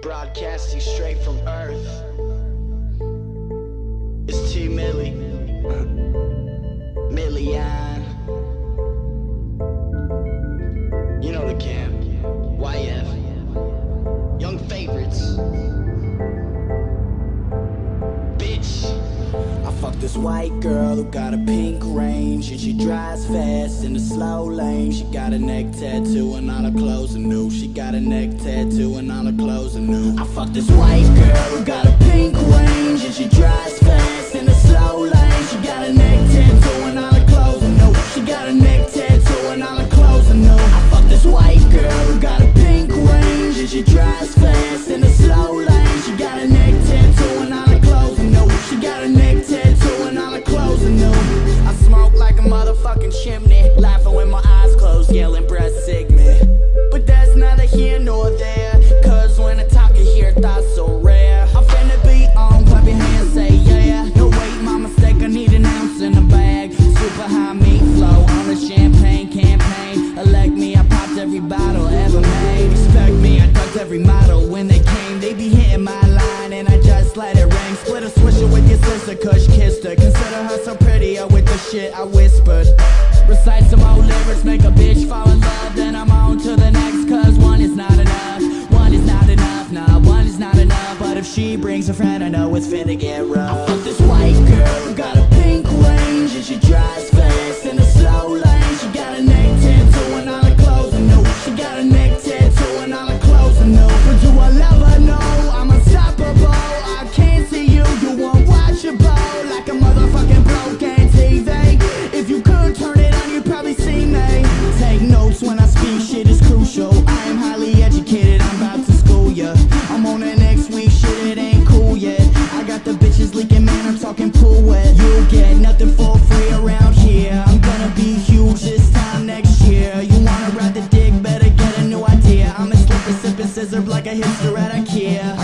broadcasting straight from Earth. It's T Millie, Million. You know the camp, YF, Young Favorites. Bitch. I fucked this white girl who got a pink range, and she drives fast in the slow lane. She got a neck tattoo and all her clothes are new. She got a neck tattoo and all her clothes are new. I fucked this white girl who got a pink range, and she drives fast in the slow lane. She got a neck tattoo and all her clothes are new. She got a neck tattoo and all her clothes are new. I fucked this white girl who got a pink range, and she drives fast in the slow lane. She got a neck tattoo and all her clothes are new. She got a neck tattoo and all her clothes are new. I smoke like a motherfucking chimney, laughing with my eyes closed, yelling breath sick me. But that's neither here nor there, cause when I talk you hear thoughts so rare. I'm finna be on, clap your hands, say yeah. No wait, my mistake, I need an ounce in the bag. Super high meat flow on a champagne campaign. Elect me, I popped every bottle ever made. Expect me, I ducked every model when they came. They be hitting my line and I just let it ring. Split a swisher with your sister, Kush kissed her. Consider her so prettier with the shit I whispered. Recite some old lyrics, make a bitch fall in love. Then I'm on to the next, cause one is not enough. One is not enough, nah, one is not enough. But if she brings a friend, I know it's finna get rough. I fucked this white girl who got a pink range, and she drives fast in a slow lane. She got a neck tattoo and all her clothes are new. She got a neck tattoo and all her clothes are new. But do I love her? No, I'm unstoppable. I can't see you, you unwatchable. Like a motherfucking broken TV. If you could turn it on, you'd probably see me. Take notes when I speak, shit is crucial. I am highly educated, I'm about to school ya. I'm on the next week, shit, it ain't cool yet. I got the bitches leaking, man, I'm talking pool wet. You'll get nothing for free around here. I'm gonna be huge this time next year. You wanna ride the dick, better get a new idea. I'm a slipper, sipping scissor like a hipster at IKEA.